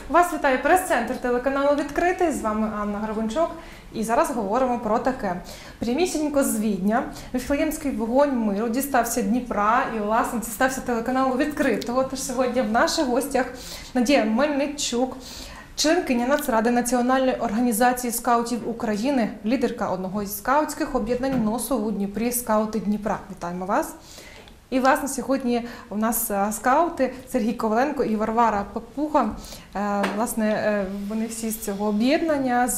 Вас вітає прес-центр телеканалу «Відкритий». З вами Анна Грабунчук. І зараз говоримо про таке. Прямісінько з Відня Вифлеємський вогонь миру дістався Дніпра і, власне, дістався телеканалу «Відкритого». Тож сьогодні в наших гостях Надія Мельничук, членкиня Нацради Національної організації скаутів України, лідерка одного із скаутських об'єднань НОСу у Дніпрі «Скаути Дніпра». Вітаємо вас! І, власне, сьогодні у нас скаути Сергій Коваленко і Варвара Папуга. Власне, вони всі з цього об'єднання,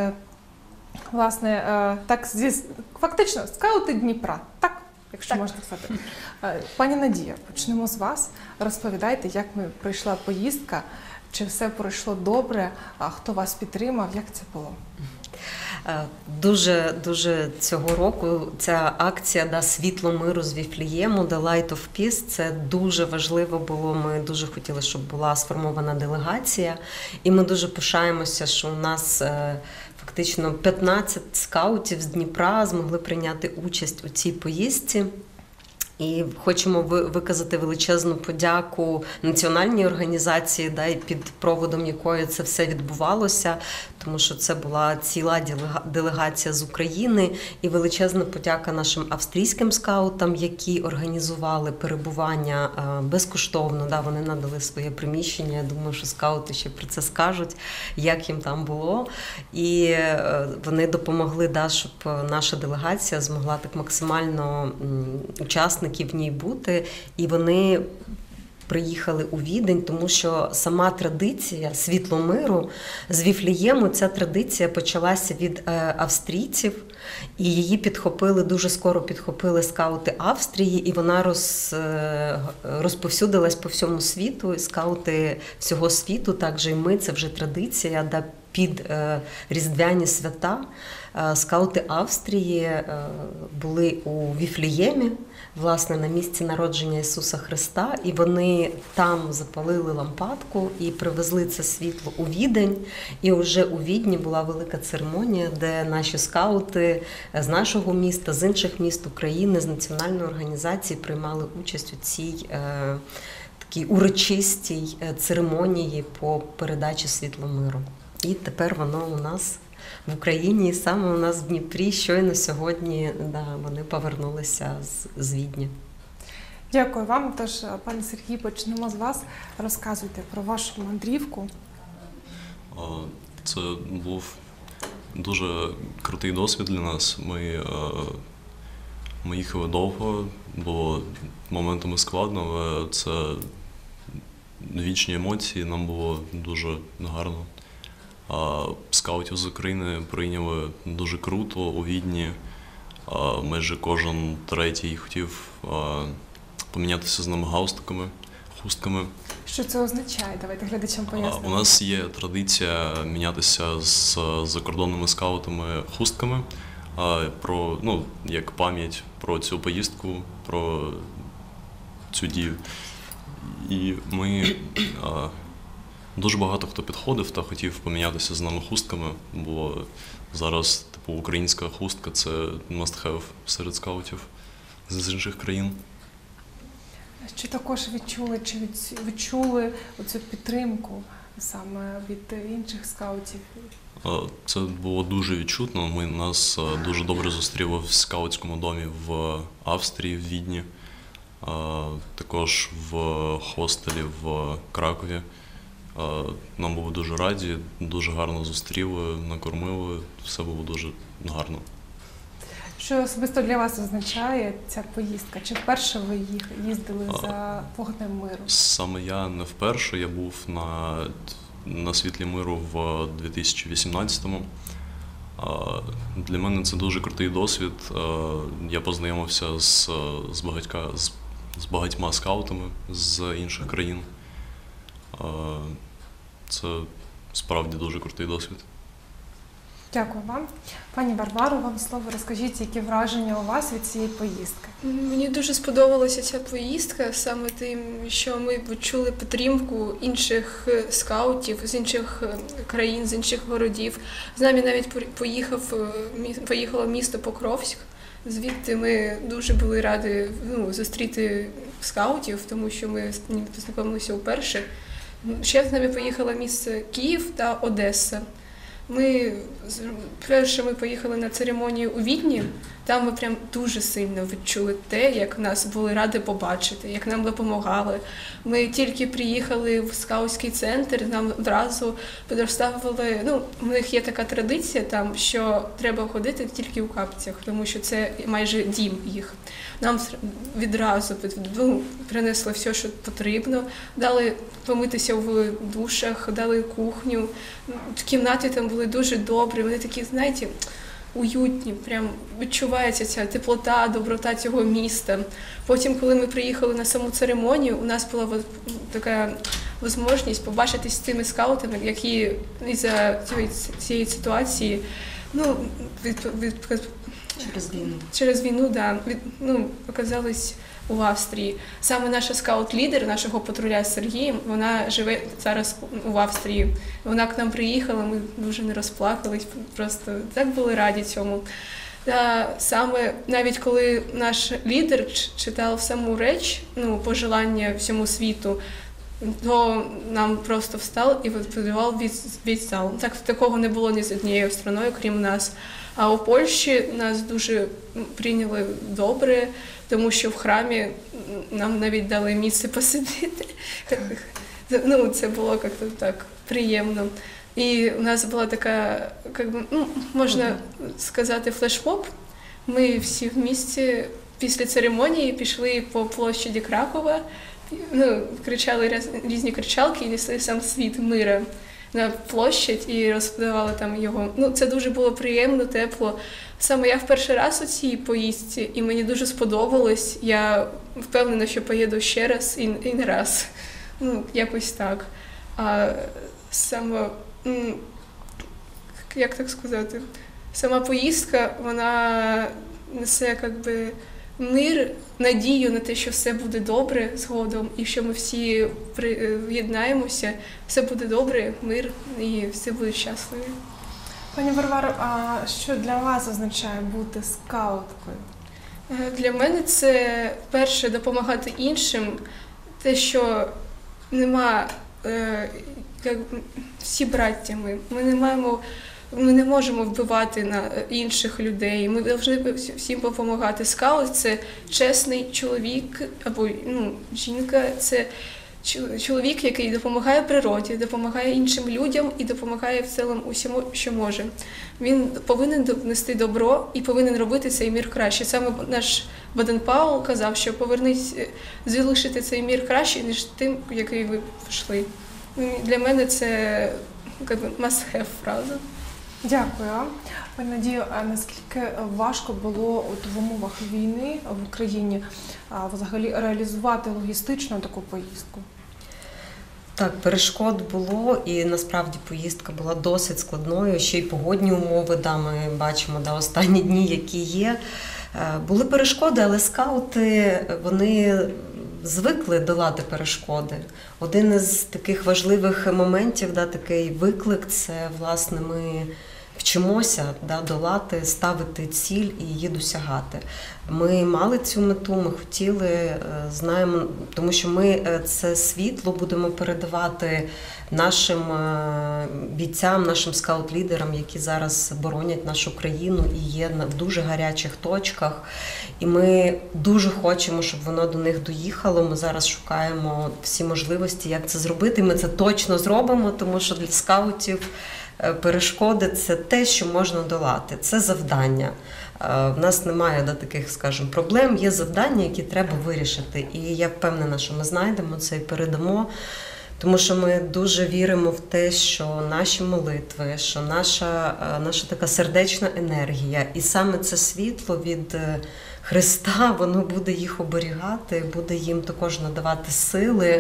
фактично, скаути Дніпра. Так, якщо можна сказати. Пані Надія, почнемо з вас. Розповідайте, як пройшла поїздка, чи все пройшло добре, хто вас підтримав, як це було? Дуже цього року ця акція «Світло миру з Віфлеєму», «The Light of Peace», це дуже важливо було. Ми дуже хотіли, щоб була сформована делегація. І ми дуже пишаємося, що у нас фактично 15 скаутів з Дніпра змогли прийняти участь у цій поїздці. І хочемо виказати величезну подяку національній організації, під проводом якої це все відбувалося, тому що це була ціла делегація з України, і величезна подяка нашим австрійським скаутам, які організували перебування безкоштовно. Вони надали своє приміщення, я думаю, що скаути ще про це скажуть, як їм там було. І вони допомогли, щоб наша делегація змогла так максимально учасників в ній бути, і вони приїхали у Відень, тому що сама традиція «Світло миру» з Віфлеєму, ця традиція почалася від австрійців, і її дуже скоро підхопили скаути Австрії, і вона розповсюдилась по всьому світу, і скаути всього світу, також і ми, це вже традиція, під різдвяні свята. Скаути Австрії були у Віфлеємі, власне, на місці народження Ісуса Христа, і вони там запалили лампадку і привезли це світло у Відень. І вже у Відні була велика церемонія, де наші скаути з нашого міста, з інших міст України, з національної організації приймали участь у цій такій урочистій церемонії по передачі світла миру. І тепер воно у нас в Україні, і саме у нас в Дніпрі, щойно сьогодні вони повернулися з Відня. Дякую вам. Тож, пане Сергій, почнемо з вас. Розказуйте про вашу мандрівку. Це був дуже крутий досвід для нас. Ми їхали довго, було моментами складно, але це вічні емоції, нам було дуже гарно. Скаутів з України прийняли дуже круто у Відні. Майже кожен третій хотів помінятися з нами хустками. Що це означає? Давайте глядачам пояснимо. У нас є традиція мінятися з закордонними скаутами хустками, як пам'ять про цю поїздку, про цю дію. І ми... Дуже багато хто підходив та хотів помінятися з нами хустками, бо зараз українська хустка – це must-have серед скаутів з інших країн. Чи також відчули оцю підтримку саме від інших скаутів? Це було дуже відчутно. Нас дуже добре зустріли в скаутському домі в Австрії, в Відні, також в хостелі в Кракові. Нам були дуже раді, дуже гарно зустріли, накормили, все було дуже гарно. Що особисто для вас означає ця поїздка? Чи вперше ви їздили за вогнем миру? Саме я не вперше, я був на світлі миру в 2018-му. Для мене це дуже крутий досвід. Я познайомився з багатьма скаутами з інших країн. Це справді дуже крутий досвід. Дякую вам. Пані Варваро, вам слово. Розкажіть, які враження у вас від цієї поїздки? Мені дуже сподобалася ця поїздка, саме тим, що ми відчули підтримку інших скаутів з інших країн, з інших городів. З нами навіть поїхало місто Покровськ. Звідти ми дуже були раді зустріти скаутів, тому що ми познайомилися вперше. Ще з нами поїхало місце Київ та Одеса. Перше ми поїхали на церемонію у Відні, там ми прям дуже сильно відчули те, як нас були раді побачити, як нам допомагали. Ми тільки приїхали в скаутський центр, нам одразу розставили, у них є така традиція там, що треба ходити тільки у капцях, тому що це майже дім їх. Нам відразу принесли все, що потрібно, дали помитися в душах, дали кухню. В кімнаті там були дуже добрі, вони такі, знаєте, уютні, прям відчувається ця теплота, доброта цього міста. Потім, коли ми приїхали на саму церемонію, у нас була така можливість побачитись з тими скаутами, які із-за цієї ситуації, через війну, оказались у Австрії. Саме наша скаут-лідер нашого патруля Сергій, вона живе зараз в Австрії. Вона к нам приїхала, ми дуже не розплакались, просто так були раді цьому. Та саме навіть коли наш лідер читав саму реч, пожелання всьому світу, то нам просто встав і відповідав весь зал. Такого не було ні з однією стороною, крім нас. А у Польщі нас дуже прийняли добре, тому що в храмі нам навіть дали місце посидіти. Це було як-то так приємно. І у нас була така, можна сказати, флешмоб. Ми всі в місті після церемонії пішли по площаді Кракова, кричали різні кричалки і несли сам світ мира на площадь і розподавали там його. Це дуже було приємно, тепло. Саме я в перший раз у цій поїздці, і мені дуже сподобалось. Я впевнена, що поїду ще раз і не раз. Якось так. А саме, як так сказати, сама поїздка, вона несе мир, надію на те, що все буде добре згодом, і що ми всі приєднаємося, все буде добре, мир, і всі будуть щасливі. Пані Варваро, а що для вас означає бути скауткою? Для мене це, перше, допомагати іншим, те, що всі браття ми не можемо вбивати на інших людей, ми повинні всім допомагати. Скаут – це чесний чоловік або жінка, це чоловік, який допомагає природі, допомагає іншим людям і допомагає в цілому усьому, що може. Він повинен нести добро і повинен робити цей мір краще. Саме наш Баден-Паул казав, що залишити цей мір краще, ніж тим, який ви пішли. Для мене це must-have фраза. Дякую. Пані Надію, а наскільки важко було в умовах війни в Україні взагалі реалізувати логістично таку поїздку? Так, перешкод було, і насправді поїздка була досить складною, ще й погодні умови, ми бачимо останні дні, які є. Були перешкоди, але скаути, вони звикли долати перешкоди. Один із таких важливих моментів, такий виклик, це, власне, ми вчимося долати, ставити ціль і її досягати. Ми мали цю мету, ми хотіли, знаємо, тому що ми це світло будемо передавати нашим бійцям, нашим скаут-лідерам, які зараз боронять нашу країну і є в дуже гарячих точках. І ми дуже хочемо, щоб воно до них доїхало. Ми зараз шукаємо всі можливості, як це зробити. Ми це точно зробимо, тому що для скаутів перешкоди – це те, що можна долати, це завдання. В нас немає таких, скажімо, проблем, є завдання, які треба вирішити. І я впевнена, що ми знайдемо це і передамо, тому що ми дуже віримо в те, що наші молитви, що наша така сердечна енергія, і саме це світло від Христа, воно буде їх оберігати, буде їм також надавати сили,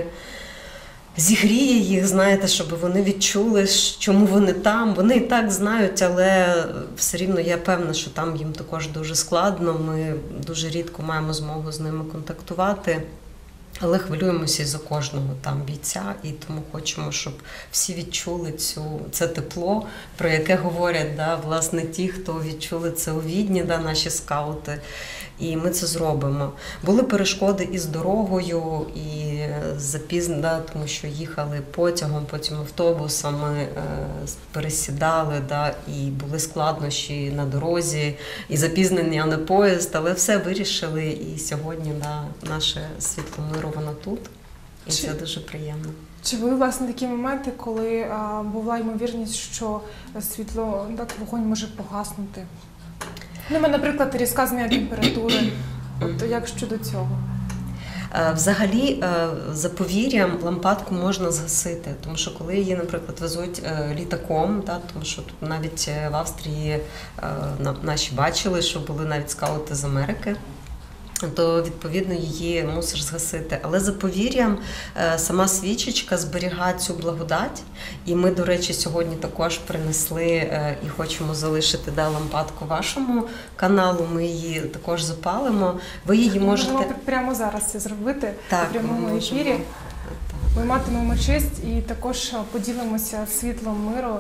зігріє їх, знаєте, щоб вони відчули, чому вони там. Вони і так знають, але все рівно я певна, що там їм також дуже складно. Ми дуже рідко маємо змогу з ними контактувати. Але хвилюємося і за кожного там бійця, і тому хочемо, щоб всі відчули це тепло, про яке говорять, да, власне, ті, хто відчули це у Відні, да, наші скаути. І ми це зробимо. Були перешкоди із дорогою, і да, тому що їхали потягом, потім автобусами, пересідали, да, і були складнощі на дорозі, і запізнення на поїзд, але все вирішили, і сьогодні, да, наше світло миру, воно тут, і це дуже приємно. Чи були, власне, такі моменти, коли була ймовірність, що світло, так, вогонь може погаснути? Наприклад, різка зміна температури. От як щодо цього? Взагалі, за повір'ям лампадку можна згасити, тому що коли її, наприклад, везуть літаком, да, тому що тут навіть в Австрії наші бачили, що були навіть скаути з Америки, то, відповідно, її мусиш згасити. Але за повір'ям, сама свічечка зберігає цю благодать. І ми, до речі, сьогодні також принесли і хочемо залишити, да, лампадку вашому каналу. Ми її також запалимо. Ви її можете... Можемо прямо зараз це зробити, так, у прямому ефірі. Ми матимемо честь і також поділимося світлом миру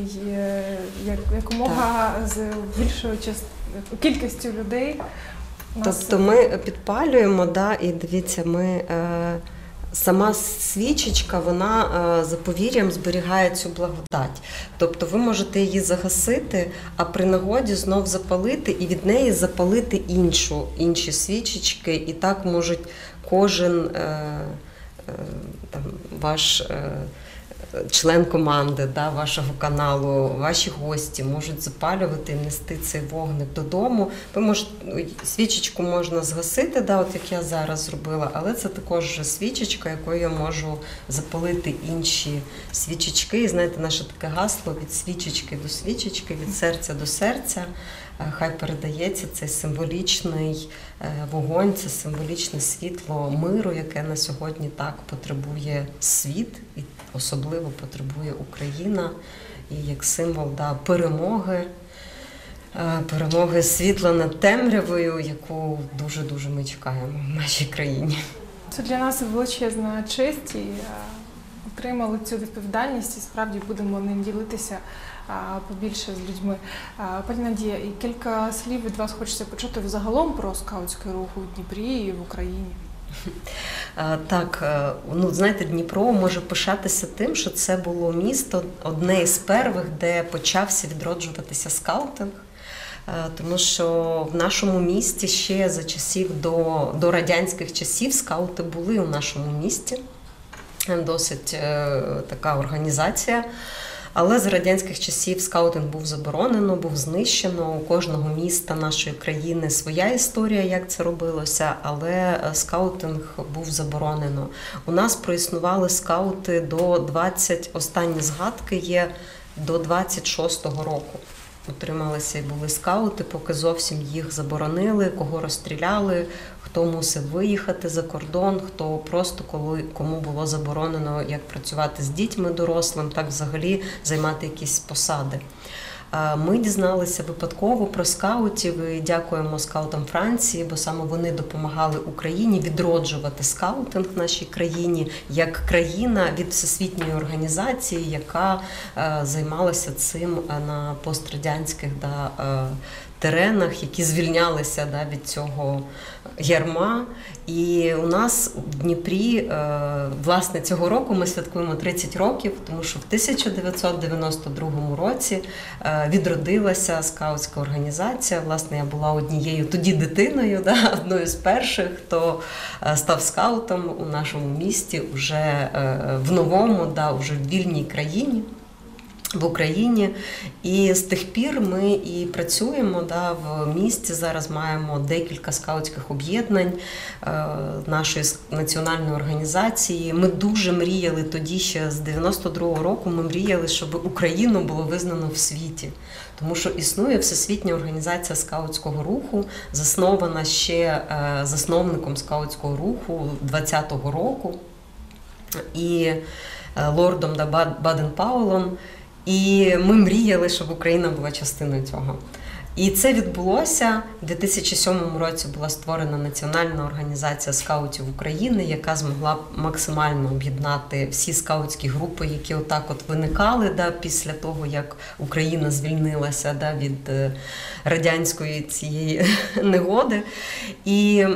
якомога з більшою кількістю людей. Тобто ми підпалюємо, да, і дивіться, сама свічечка, вона за повір'ям зберігає цю благодать. Тобто ви можете її загасити, а при нагоді знов запалити і від неї запалити інші свічечки. І так можуть кожен там, ваш член команди, да, вашого каналу, ваші гості можуть запалювати і нести цей вогник додому. Свічечку можна згасити, да, от як я зараз зробила, але це також свічечка, якою я можу запалити інші свічечки. І знаєте, наше таке гасло від свічечки до свічечки, від серця до серця. Хай передається цей символічний вогонь, це символічне світло миру, яке на сьогодні так потребує світ, і особливо потребує Україна, і як символ, да, перемоги світла над темрявою, яку дуже-дуже ми чекаємо в нашій країні. Це для нас величезна честь, і отримали цю відповідальність, і справді будемо ним ділитися побільше з людьми. Пані Надія, і кілька слів від вас хочеться почути взагалом про скаутський рух у Дніпрі і в Україні. Так, знаєте, Дніпро може пишатися тим, що це було місто одне із перших, де почався відроджуватися скаутинг. Тому що в нашому місті ще за часів до радянських часів скаути були у нашому місті. Досить така організація. Але з радянських часів скаутинг був заборонено, був знищено. У кожного міста нашої країни своя історія, як це робилося, але скаутинг був заборонено. У нас проіснували скаути останні згадки є до 26-го року. Утрималися і були скаути, поки зовсім їх заборонили, кого розстріляли, хто мусив виїхати за кордон, хто просто кому було заборонено як працювати з дітьми дорослим, так взагалі займати якісь посади. Ми дізналися випадково про скаутів і дякуємо скаутам Франції, бо саме вони допомагали Україні відроджувати скаутинг в нашій країні як країна від всесвітньої організації, яка займалася цим на пострадянських теренах, які звільнялися від цього ярма. І у нас в Дніпрі, власне, цього року ми святкуємо 30 років, тому що в 1992 році відродилася скаутська організація. Власне, я була однією тоді дитиною, одною з перших, хто став скаутом у нашому місті вже в новому, вже в вільній країні. В Україні. І з тих пір ми і працюємо в місті. Зараз маємо декілька скаутських об'єднань нашої національної організації. Ми дуже мріяли тоді, ще з 92-го року, ми мріяли, щоб Україну було визнано в світі. Тому що існує Всесвітня організація скаутського руху, заснована ще засновником скаутського руху 20-го року і лордом Баден-Пауелом. І ми мріяли, щоб Україна була частиною цього. І це відбулося. У 2007 році була створена Національна організація скаутів України, яка змогла максимально об'єднати всі скаутські групи, які отак от виникали після того, як Україна звільнилася від радянської цієї негоди. І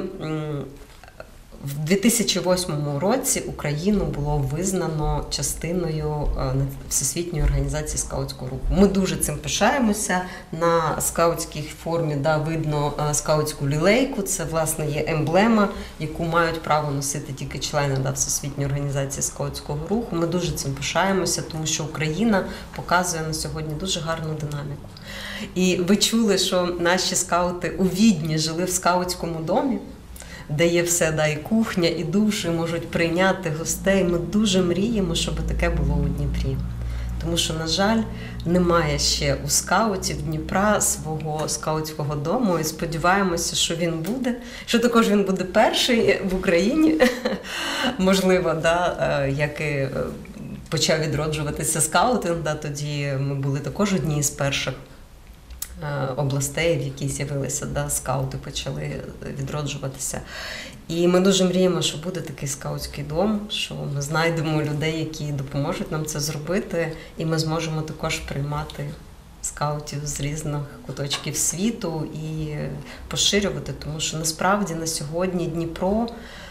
в 2008 році Україну було визнано частиною Всесвітньої організації скаутського руху. Ми дуже цим пишаємося. На скаутській формі видно скаутську лілейку. Це, власне, є емблема, яку мають право носити тільки члени Всесвітньої організації скаутського руху. Ми дуже цим пишаємося, тому що Україна показує на сьогодні дуже гарну динаміку. І ви чули, що наші скаути у Відні жили в скаутському домі, де є все, і кухня, і душ, і можуть прийняти гостей. Ми дуже мріємо, щоб таке було у Дніпрі. Тому що, на жаль, немає ще у скаутів Дніпра свого скаутського дому, і сподіваємося, що він буде, що також він буде перший в Україні, можливо, як і почав відроджуватися скаутинг, тоді ми були також одні з перших областей, в якій з'явилися, скаути почали відроджуватися. І ми дуже мріємо, що буде такий скаутський дом, що ми знайдемо людей, які допоможуть нам це зробити, і ми зможемо також приймати скаутів з різних куточків світу і поширювати, тому що насправді на сьогодні Дніпро,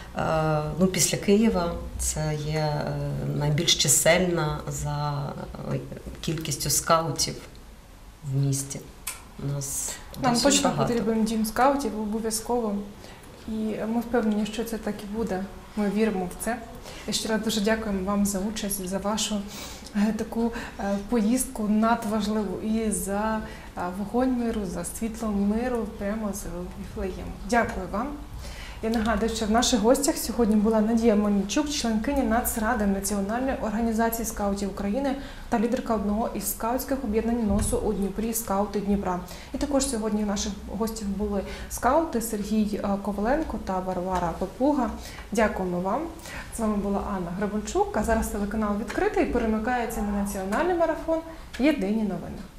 після Києва, це є найбільш чисельна за кількістю скаутів в місті. Нам точно потрібен дім скаутів, обов'язково. І ми впевнені, що це так і буде. Ми віримо в це. Я ще раз дуже дякуємо вам за участь, за вашу таку поїздку надважливу і за вогонь миру, за світло миру прямо з Віфлеєму. Дякую вам. Я нагадую, що в наших гостях сьогодні була Надія Мельничук, членкиня Нацради Національної організації скаутів України та лідерка одного із скаутських об'єднань НОСу у Дніпрі «Скаути Дніпра». І також сьогодні в наших гостях були скаути Сергій Коваленко та Варвара Попуга. Дякуємо вам. З вами була Анна Гребенчук, а зараз телеканал «Відкритий» перемикається на національний марафон «Єдині новини».